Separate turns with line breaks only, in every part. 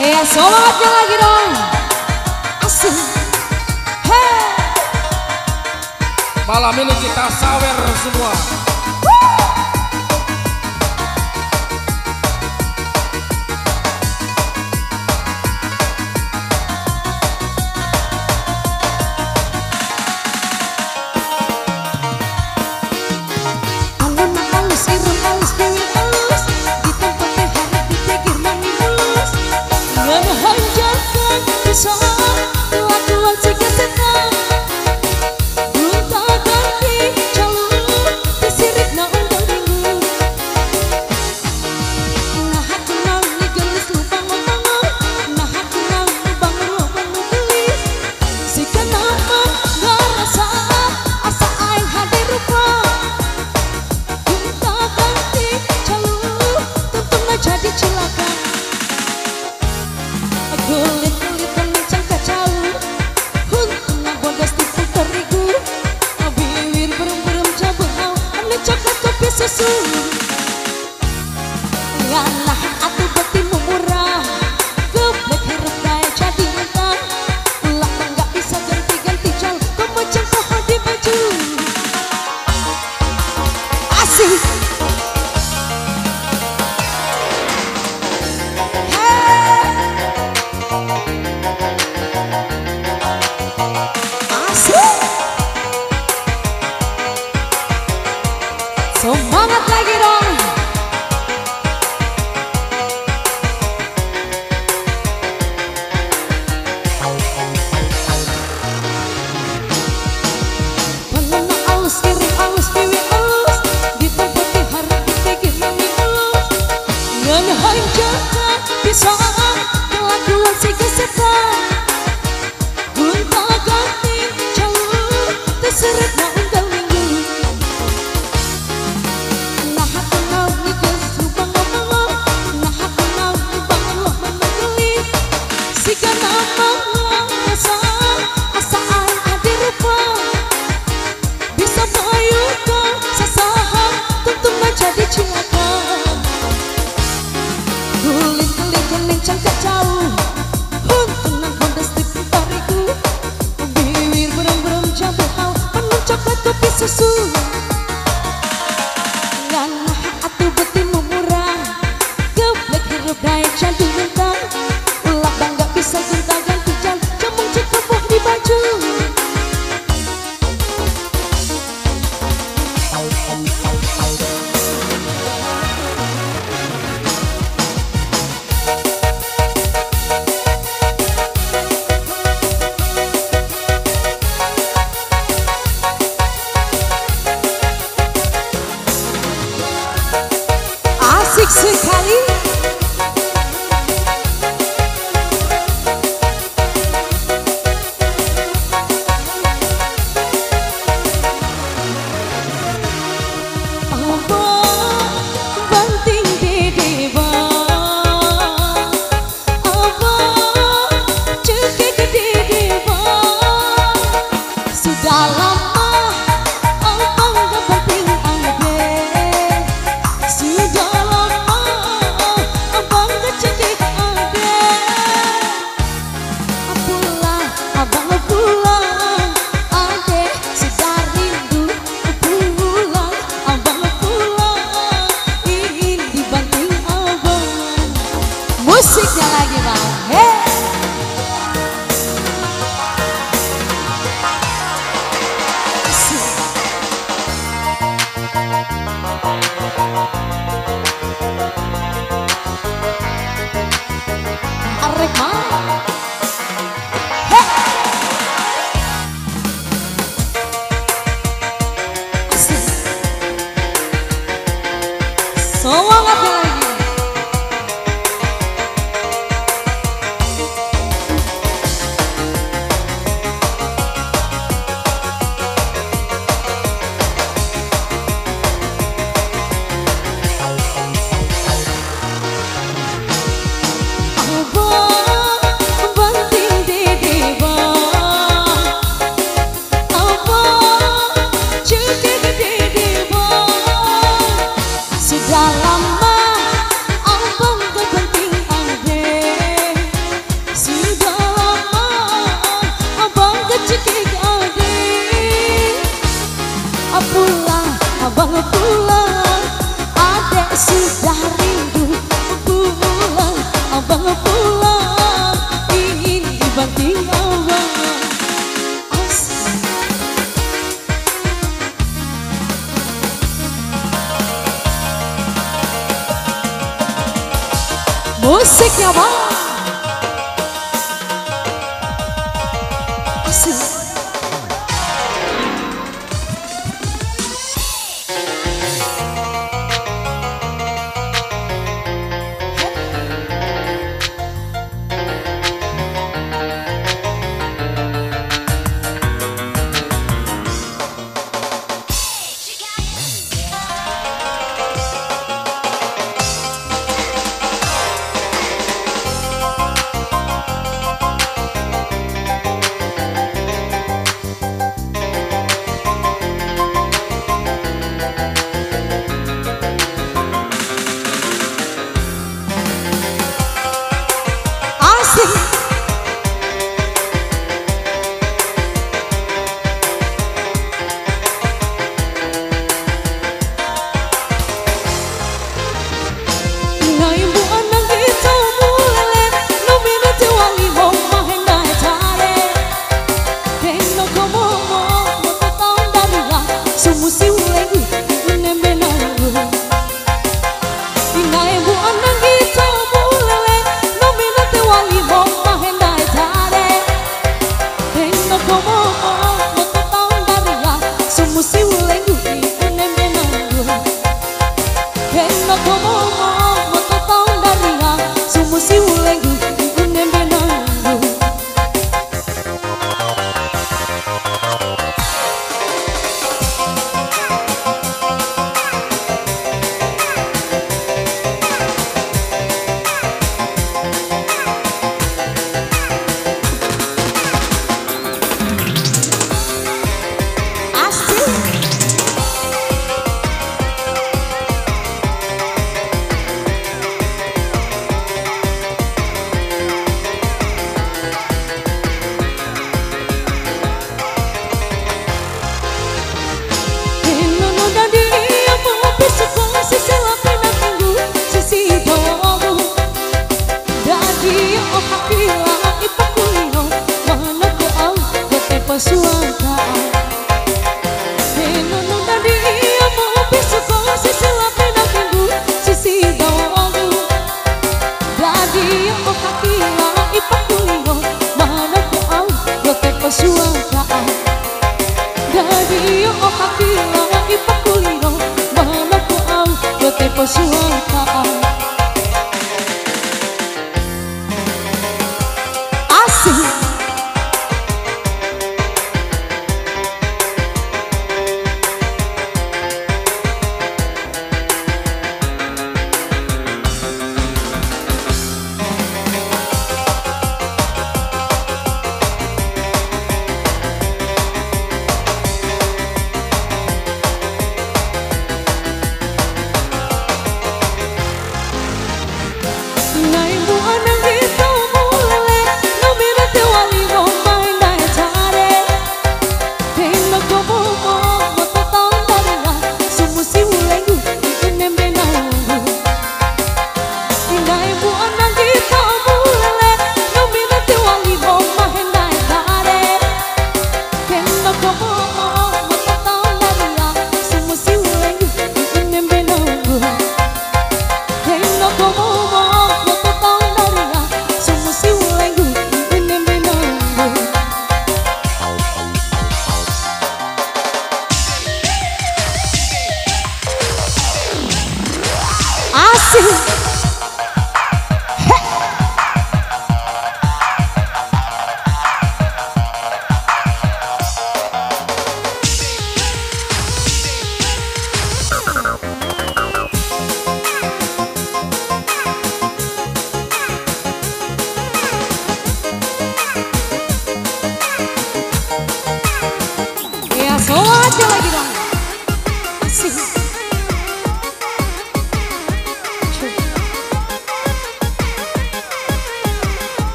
Ya semangatnya lagi dong. Asik. Hey.
Malam ini kita sawer semua.
Susu ngalah atuh betimu murah geblek hirup daya jadi mentah ulah enggak bisa ganti-ganti jal kau macam pohon di baju asik. Semangat lagi dong. Balona alus kiri alus piwi alus di tempat di hari dipikir nami alus ngan hanjakan bisa kelakuan si kesetan gunta ganti jalur terseret na unggal minggu. Cangkat jauh Huntunan bodas di putariku bibir berem-berem jambu hau penuh coklat kopi susu nganah atuh betimu murah geblek hirup daya candu mentah ulah bangga bisa gonta ganti jal jamung cekapok di baju. abang pulang, adek sudah rindu pulang, abang pulang, ingin dibanting abang. Musiknya bang asik.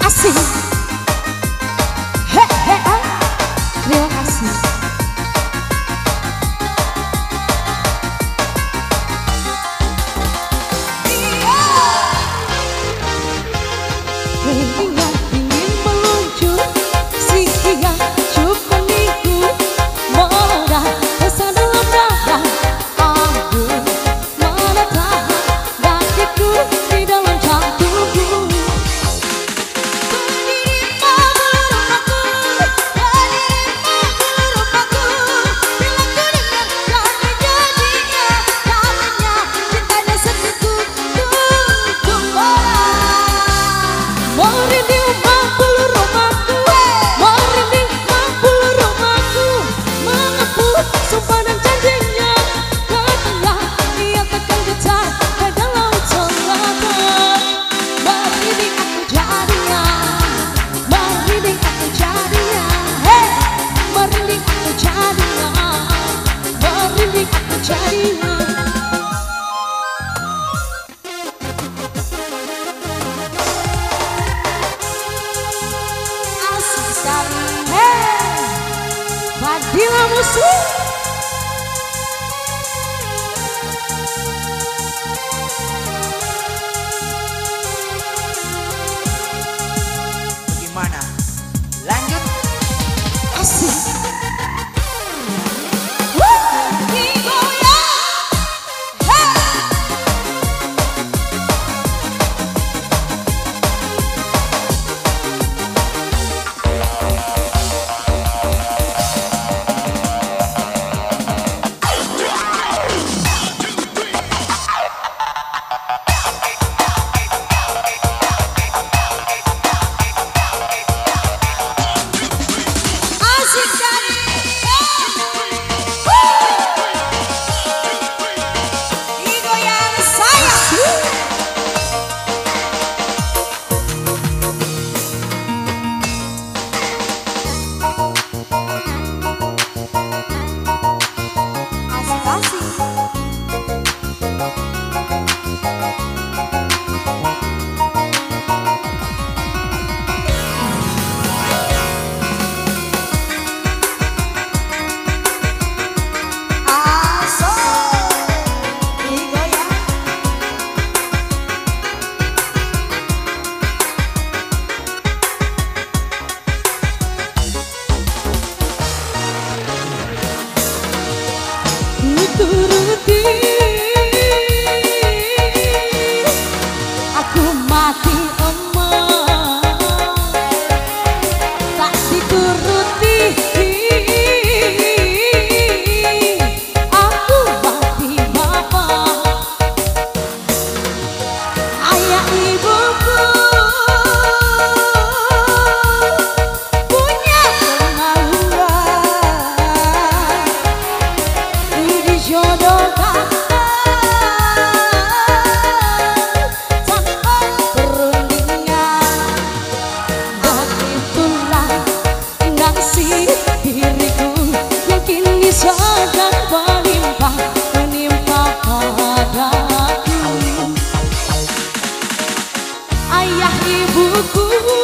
Asik. Terima kasih. Keringat ingin meluncur, si kia cukup meniku, meledak besar dalam dada. Aku mana tahan dakiku di dalam jantungku. Fadila Muslim.
Bagaimana? Lanjut.
Asik. Turuti, aku mati emas, tak dituruti. Aku mati bapak, ayah ibuku punya kemauan. Jodohkan tanpa perundingan, begitulah nasib diriku yang kini sedang menimpa padaku. Ayah ibuku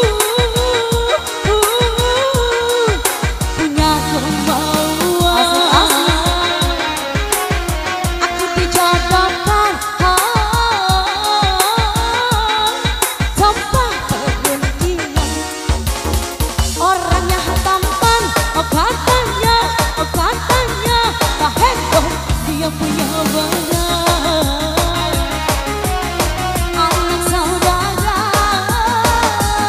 punya kemauan. Katanya tak heboh, dia punya benar. Anak saudara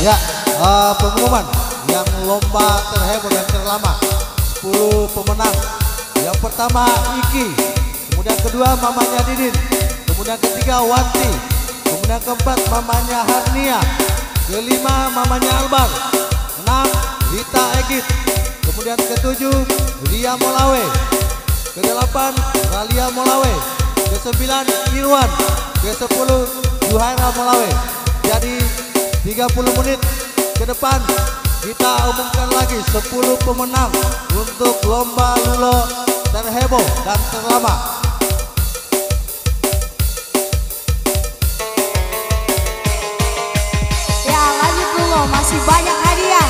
Ya, pengumuman yang lomba terheboh dan terlama 10 pemenang. Yang pertama Iki, kemudian kedua mamanya Didin, kemudian ketiga Wanti, kemudian keempat mamanya Harnia, kelima mamanya Albar, 6 Rita Egit, kemudian ketujuh Ria Molawe, ke-8 Ralia Molawe, ke-9 Irwan, ke-10 Juhaira Molawe. Jadi 30 menit ke depan kita umumkan lagi 10 pemenang untuk lomba lulo terheboh dan terlama.
Ya lanjut dulu, masih banyak hadiah.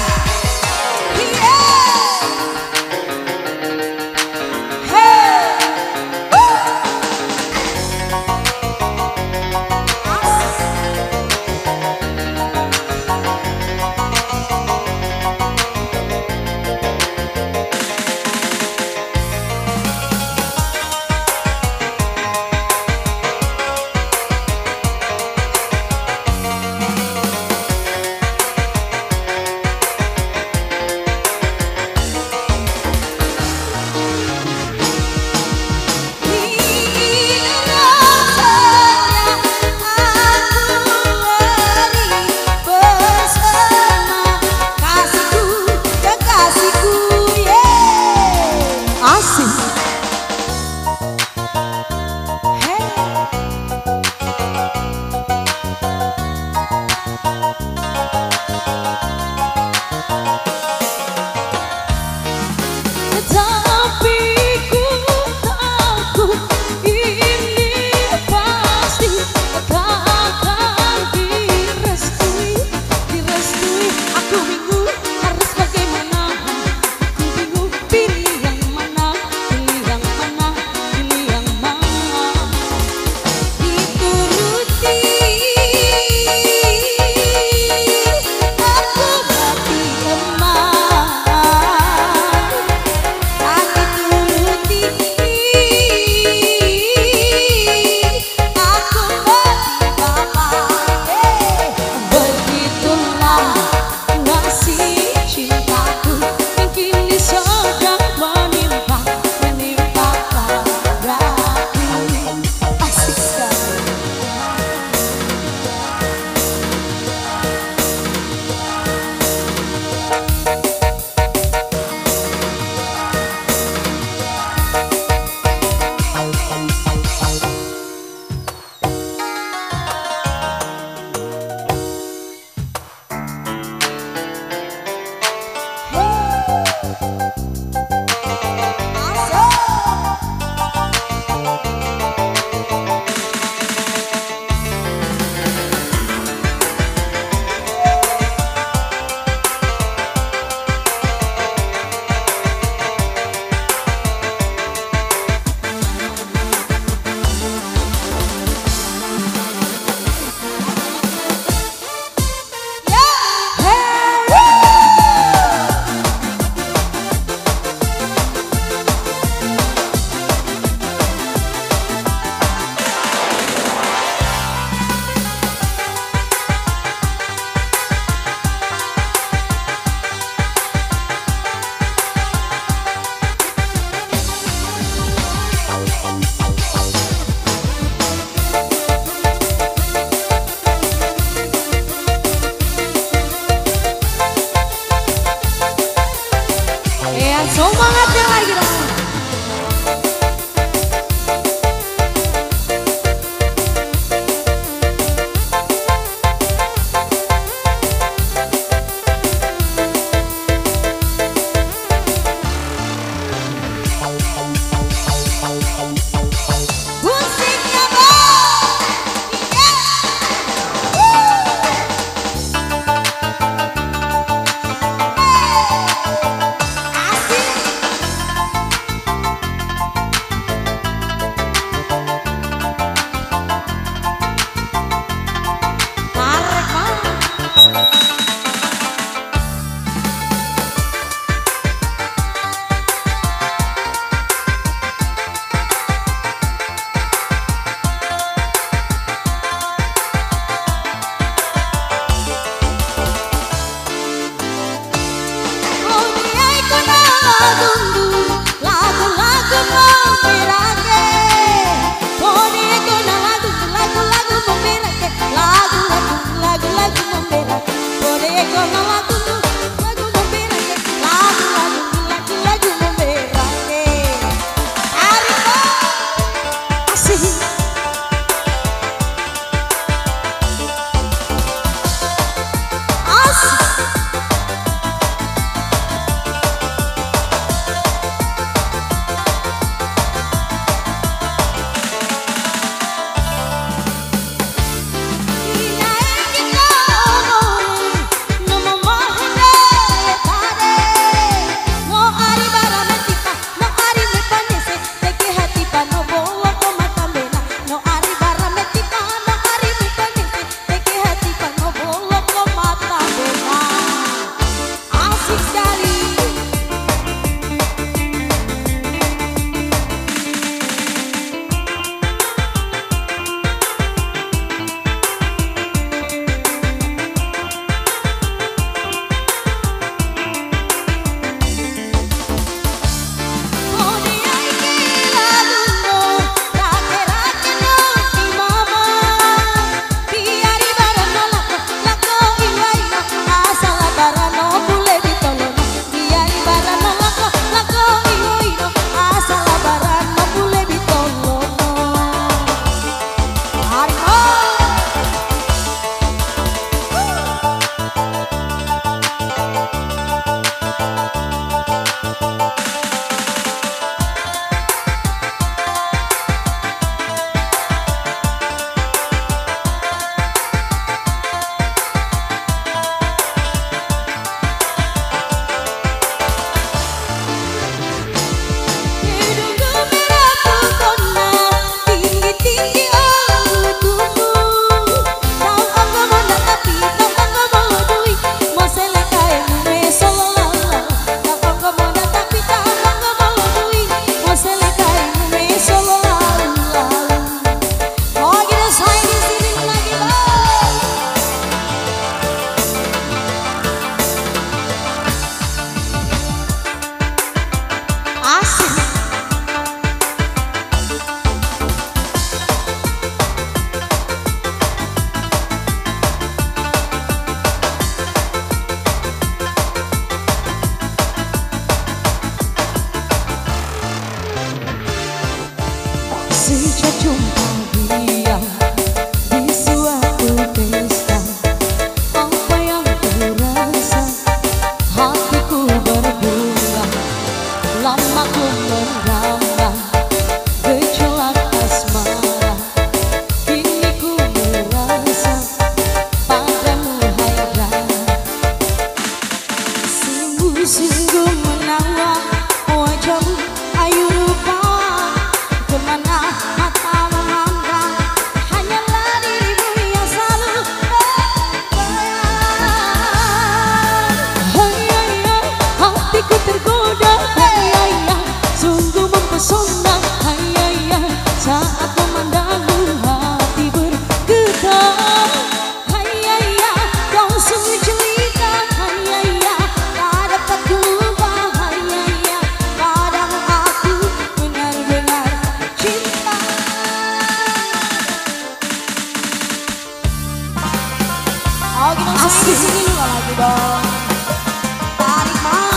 lagi dong sayang di sini lu lagi dong. Tarik mang.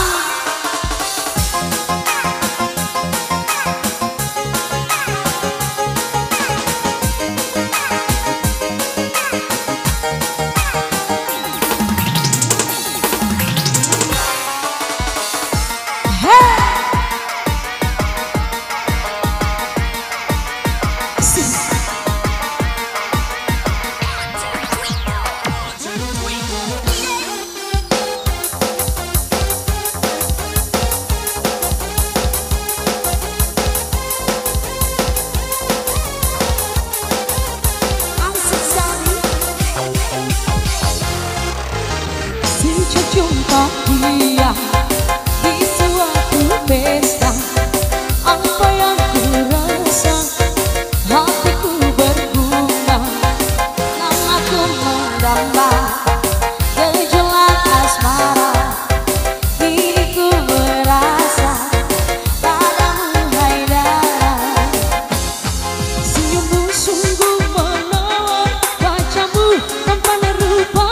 Jumpa dia di suatu pesta, apa yang ku rasa, hatiku berbunga, namaku mendamba, gejolak asmara, diriku merasa padamu hai darah. Senyummu sungguh menawan, wajahmu tampan rupa.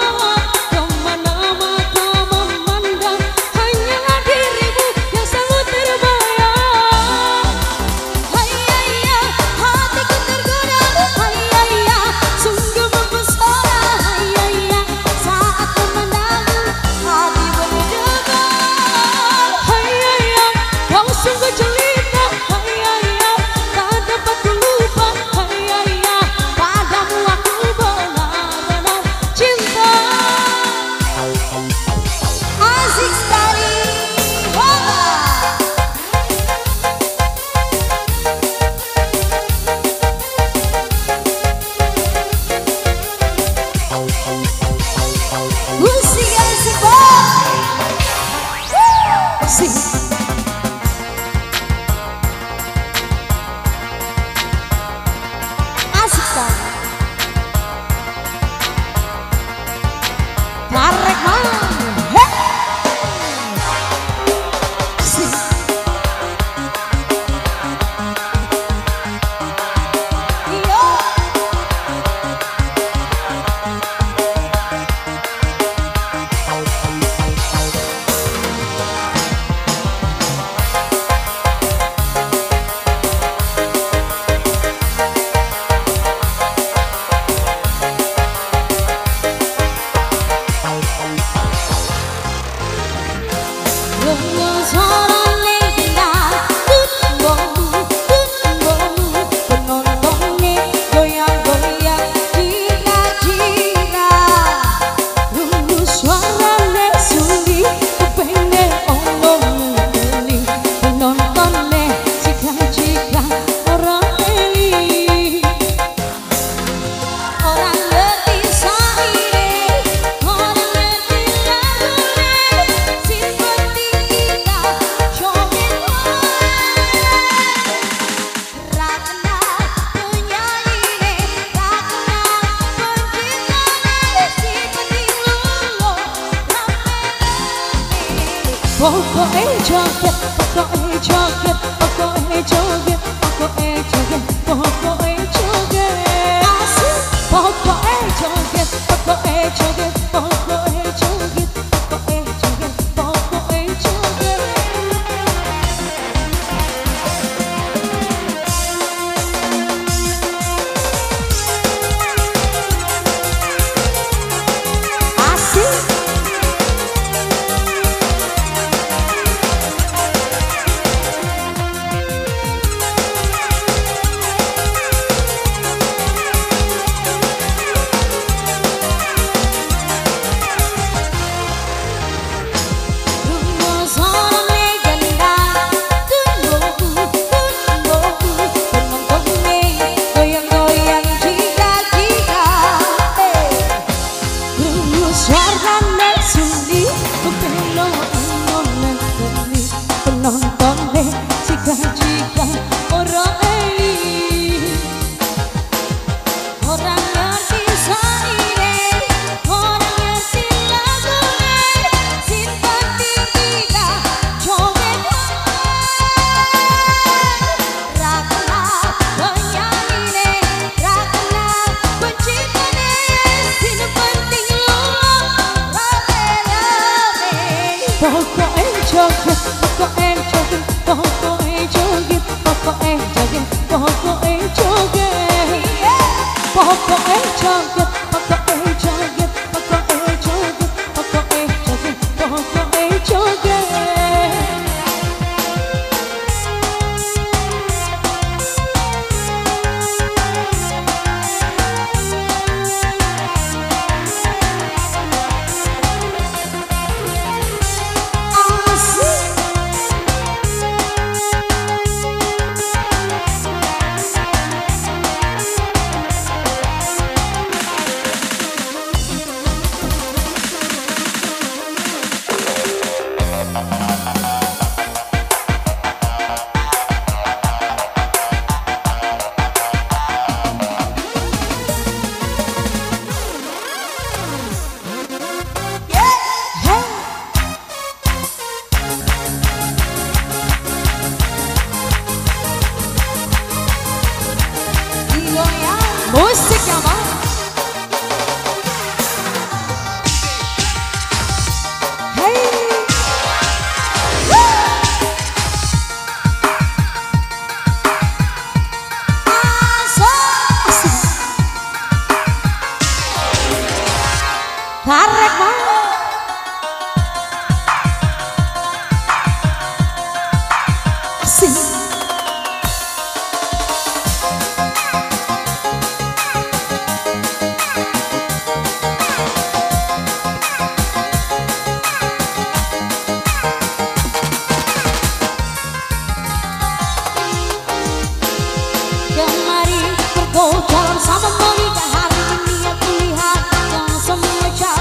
Pokoknya joget, pokoknya joget, pokoknya joget, pokoknya joget, pokoknya joget. Asik. Pokoknya joget, pokoknya joget, pokoknya joget, pokoknya joget, pokoknya joget. Asik. Pokoknya joget, pokoknya joget, pokoknya joget, pokoknya joget, pokoknya joget. Musik yang mau hey. Karek mau asik. Jalan sama menikah hari ini aku lihat yang semeja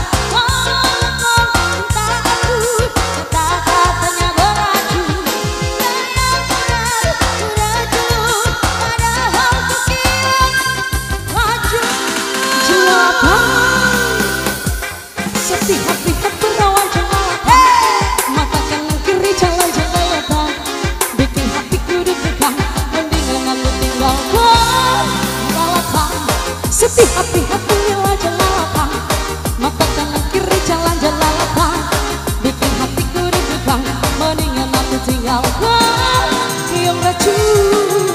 entah aku kata-katanya beracun beracun padahal kekira racun jelapan setiap pihak berawan jelapan mata kanan kiri jalan jelapan bikin hatiku deg-degan mendingan aku tinggalkan setiap pihak menilai jelatan mata kanan kiri jalan jelatan bikin hatiku deg-degan mendingan aku tinggalkan yang racun.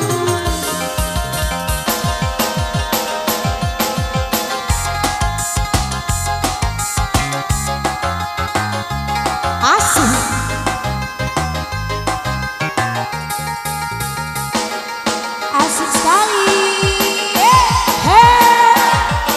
Asik asik sekali.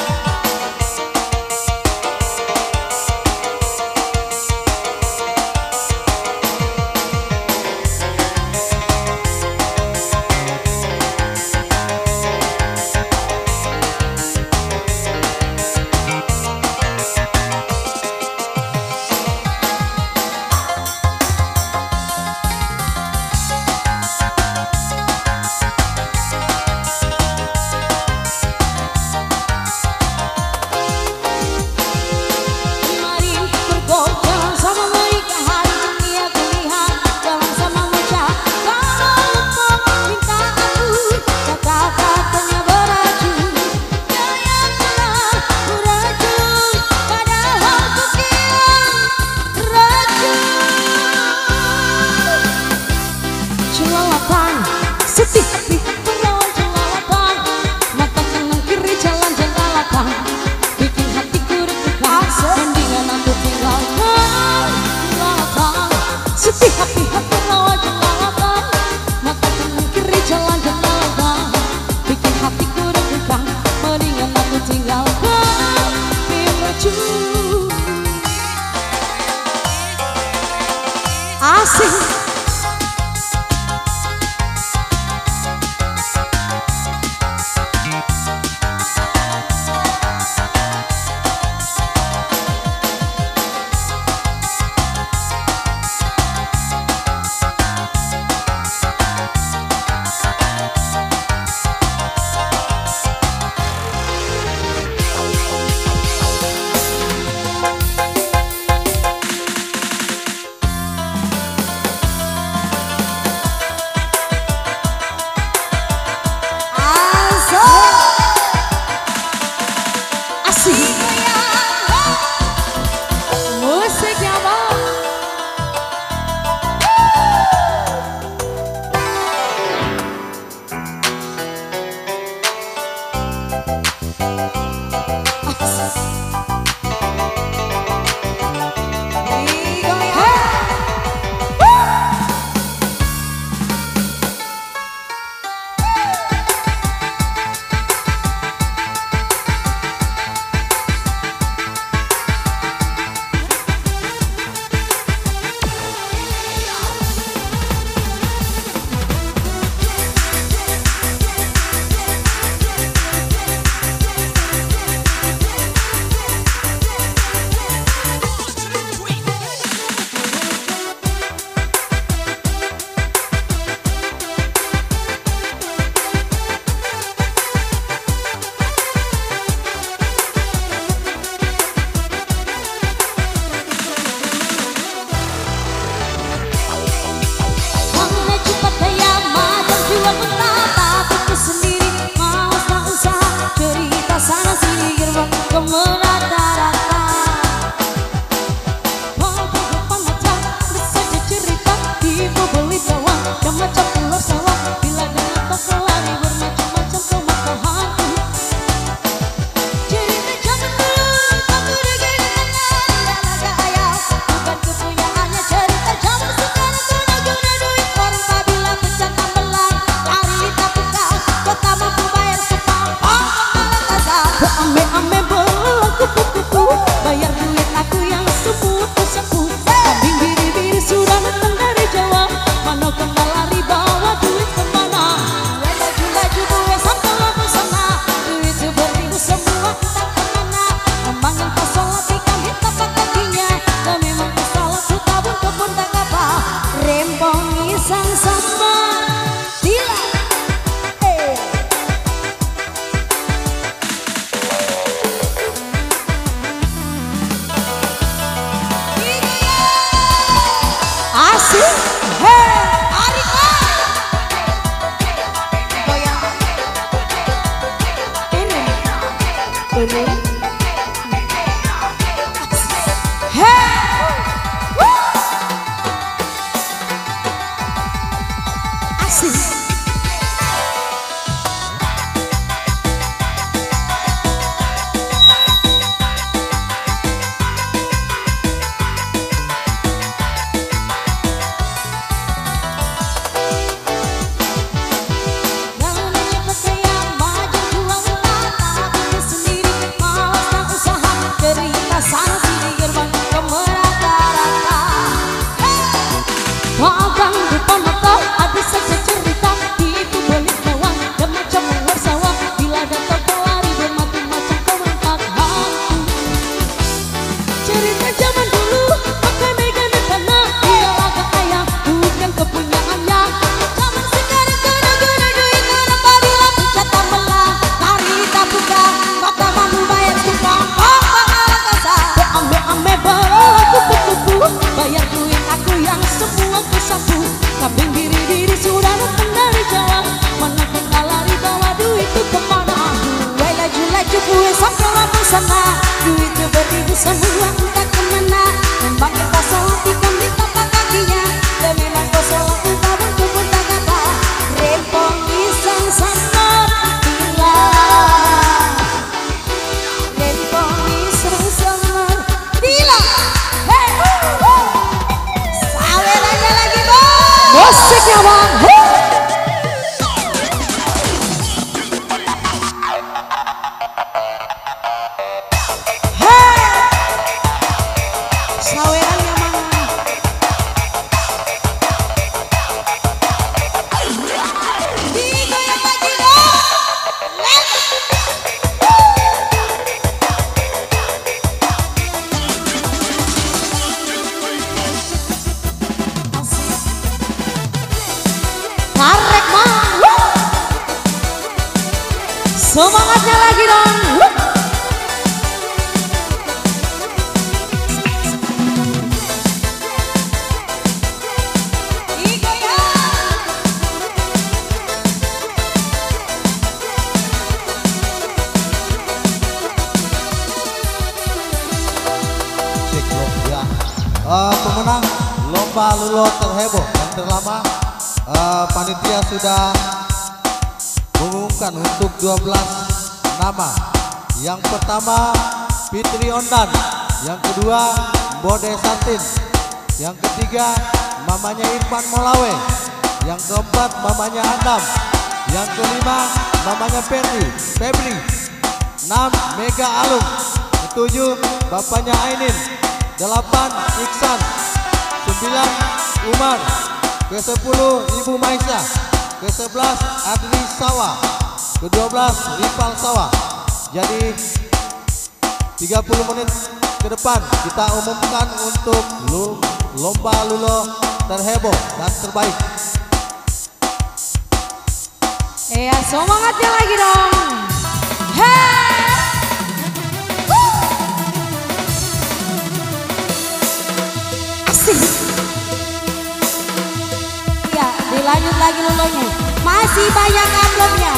Ini. Hey! Asik. Bayar duit aku yang semua kesapu. Kambing diri-diri sudah datang dari Jawa. Mana kita lari bawa duit itu kemana? Gue laju-laju gue sampai lampu sana. Duit itu beribu semua entah kemana. Memang kita selatikan di tapak kakinya. Dan memang kau salah entah berkebun tak kata. Rempong pisang sana bila. Rempong pisang sana bila. Musiknya bang, hey, sawerannya mana? Digoyang lagi dong, tarik mang, semangatnya lagi dong.
Pemenang lomba lulo terheboh dan terlama, panitia sudah mengumumkan untuk 12 nama. Yang pertama Fitri Ondan, yang kedua Bode Satin, yang ketiga mamanya Irfan Molawe, yang keempat mamanya Andam, yang kelima mamanya Febri, 6 Mega Alung, ketujuh bapaknya Ainin, 8 Iksan, 9 Umar, ke-10 Ibu Maisa, ke-11 Adri Sawa, ke-12 Ripal Sawa. Jadi 30 menit ke depan kita umumkan untuk lomba lulo terheboh dan terbaik.
Iya, semangatnya lagi dong. Hey! Asik. Ya, dilanjut lagi lulonya. Masih banyak amplopnya.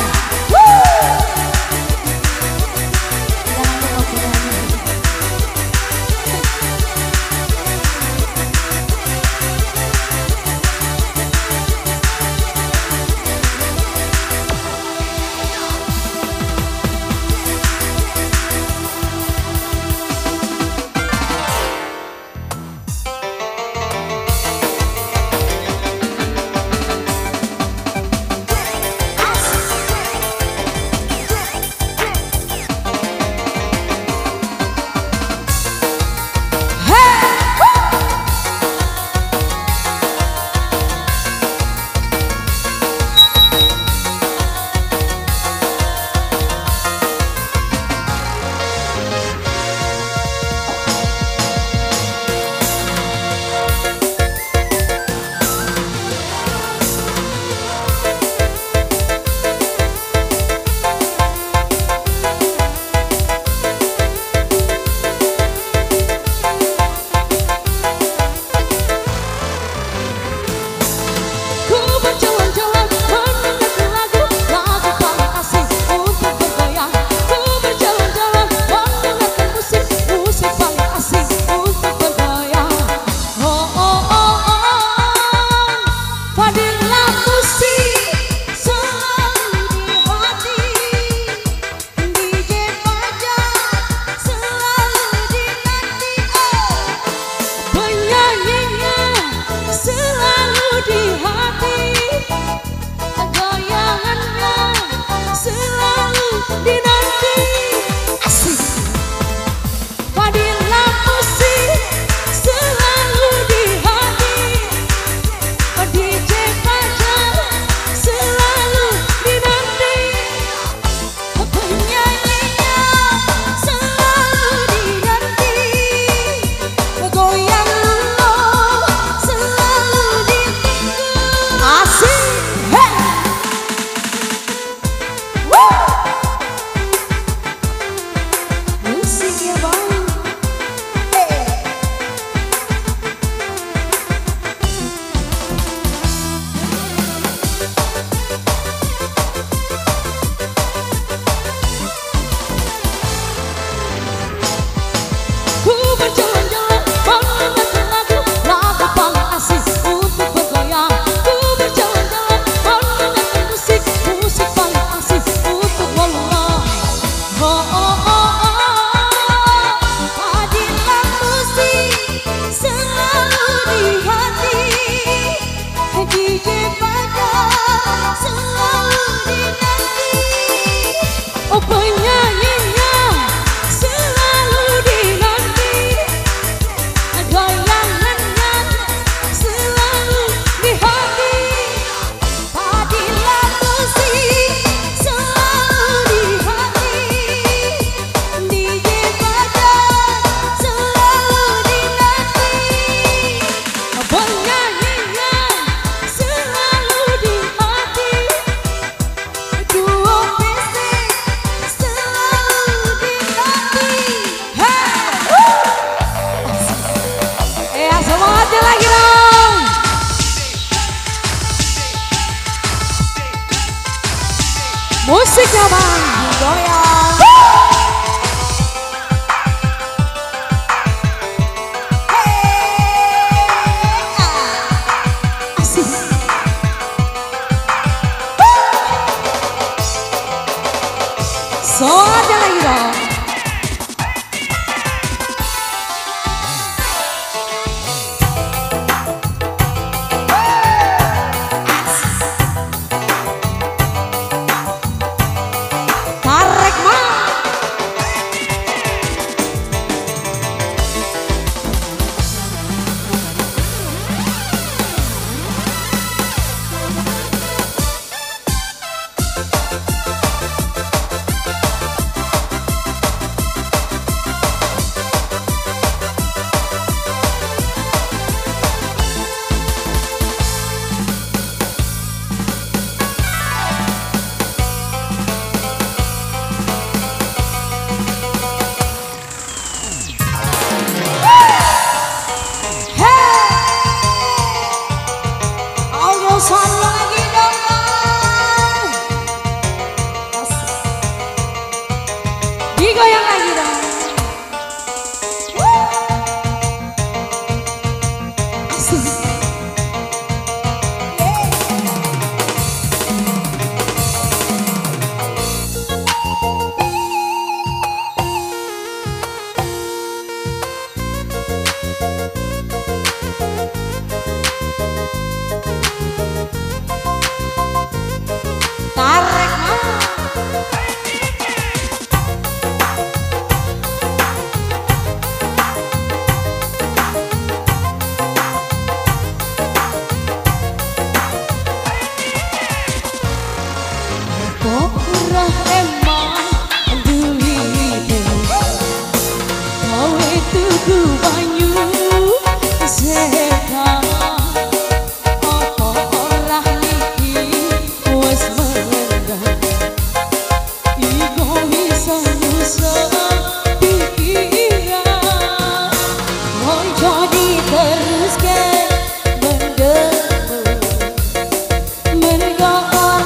Jangan lupa videonya. coba goyang. Asik. So ada lagi dong. Digoyang lagi dong. Asik. Tarik Orang emang duwite kowe tuku banyu setan apa ora iki wis meneng iku bisa nyusun pikiran mau jadi terus ke bendemu mereka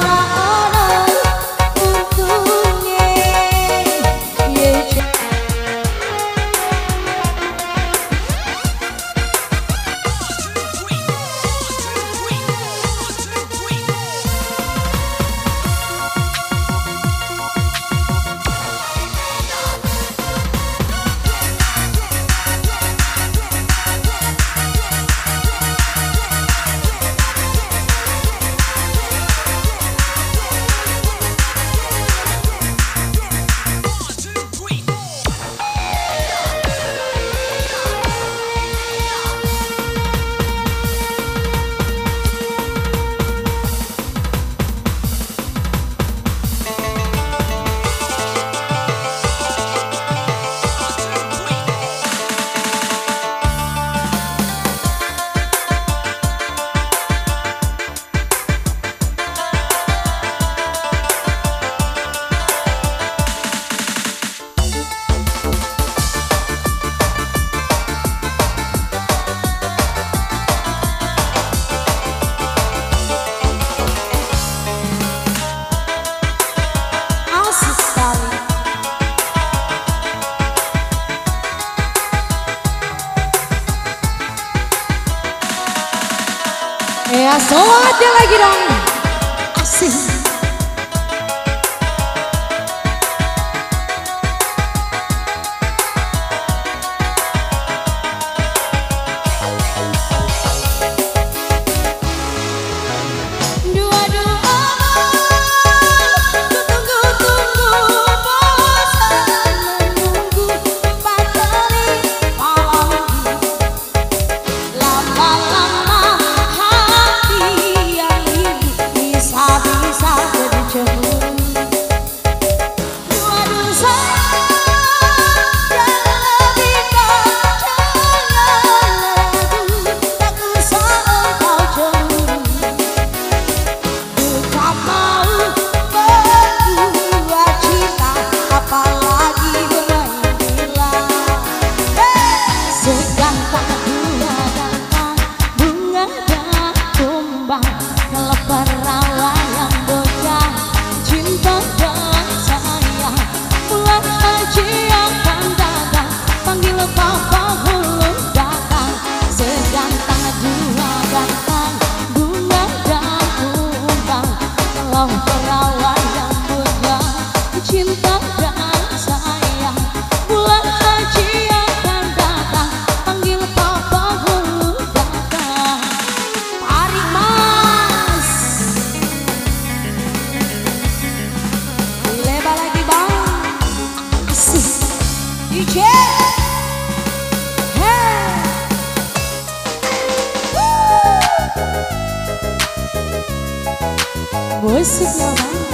ya, so ada lagi dong. Asik. Bisa Asik DJ. Musiknya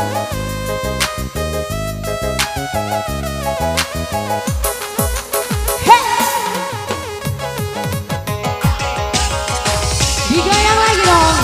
digoyang lagi dong.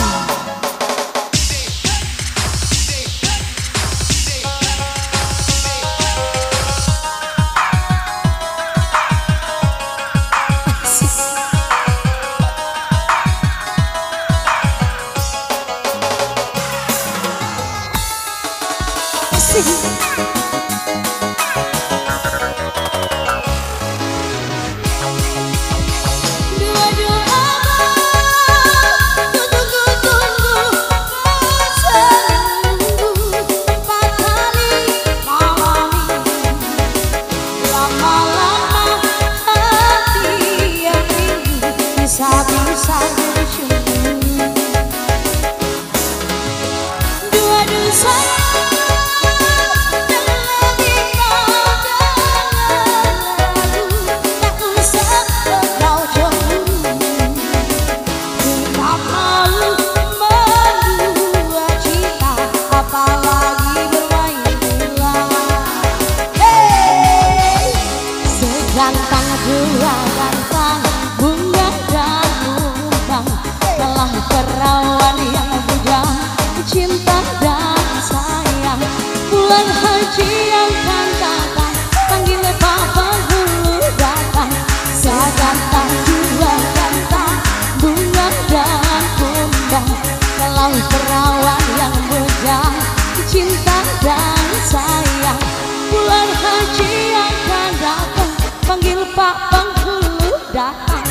perawan yang bujang, cinta dan sayang. Bulan haji yang kan datang, panggil papa dulu datang. Segantang dua gantang, bunga dan kumbang. Kalau perawan yang bujang, cinta dan sayang. Bulan haji yang kan datang, panggil papa dulu datang.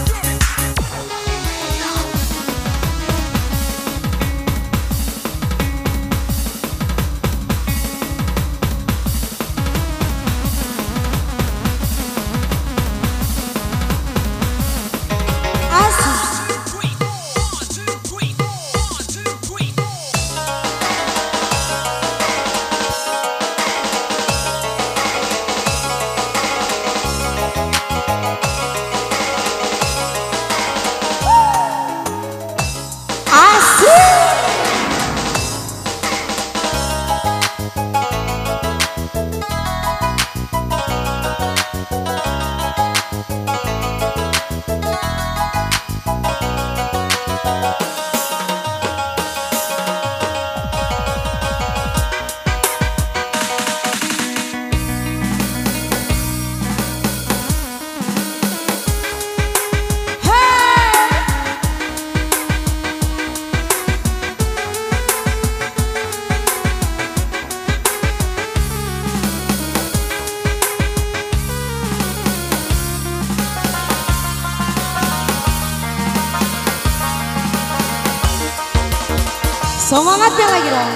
Semangatnya lagi dong.